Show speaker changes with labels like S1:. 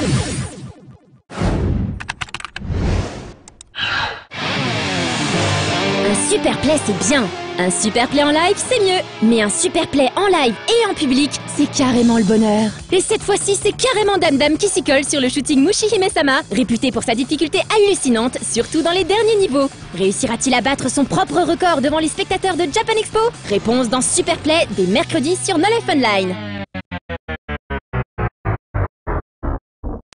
S1: Un super play, c'est bien. Un super play en live, c'est mieux. Mais un super play en live et en public, c'est carrément le bonheur. Et cette fois-ci, c'est carrément Dame Dame qui s'y colle sur le shooting Mushihime-sama, réputé pour sa difficulté hallucinante, surtout dans les derniers niveaux. Réussira-t-il à battre son propre record devant les spectateurs de Japan Expo? Réponse dans Super Play dès mercredi sur No Life Online.